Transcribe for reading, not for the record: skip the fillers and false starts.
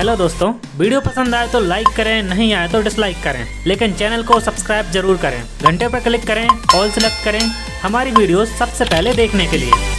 चलो दोस्तों, वीडियो पसंद आए तो लाइक करें, नहीं आए तो डिसलाइक करें, लेकिन चैनल को सब्सक्राइब जरूर करें। घंटे पर क्लिक करें, ऑल सेलेक्ट करें हमारी वीडियो सबसे पहले देखने के लिए।